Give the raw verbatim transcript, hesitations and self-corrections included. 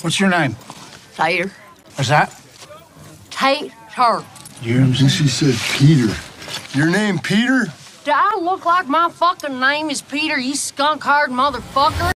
What's your name? Teeter. What's that? Teeter. You hear him say? She said Peter. Your name Peter? Do I look like my fucking name is Peter, you skunk-hard motherfucker?